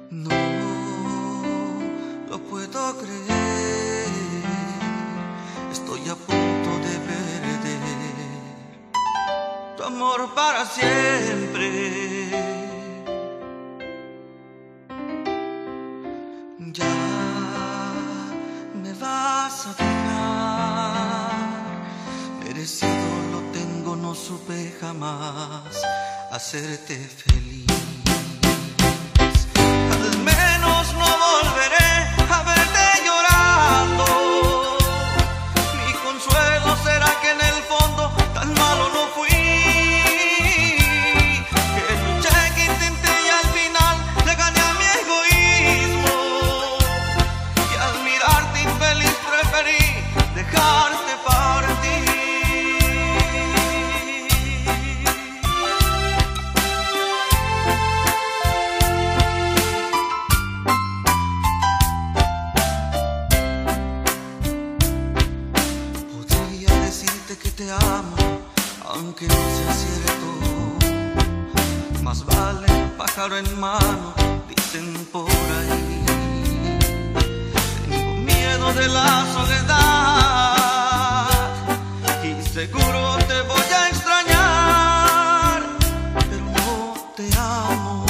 No lo puedo creer, estoy a punto de perder tu amor para siempre. Ya me vas a dejar, merecido lo tengo, no supe jamás hacerte feliz. Al menos no volveré a verte llorando. Mi consuelo será que en el fondo tan malo no fui. Que luché, que intenté y al final le gané a mi egoísmo. Y al mirarte infeliz preferí dejarte partir. Que te amo, aunque no sea cierto. Más vale pájaro en mano, dicen por ahí. Tengo miedo de la soledad y seguro te voy a extrañar, pero no te amo.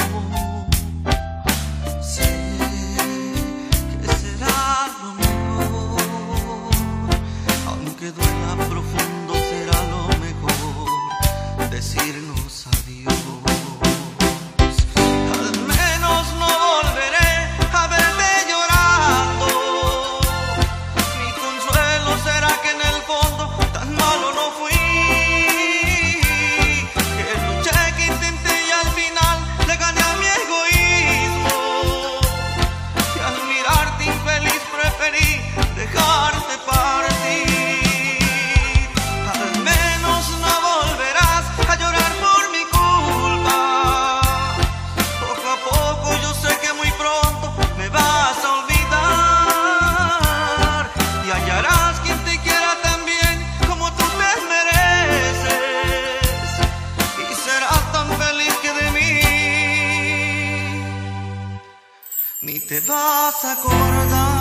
Sé que será lo mejor, aunque duela profundo, será lo mejor decirnos adiós. Al menos no volveré a verte llorando. Mi consuelo será que en el fondo tan malo no fui. Que luché, que intenté y al final le gané a mi egoísmo. Y al mirarte infeliz preferí dejarte partir. Ni te vas a acordar.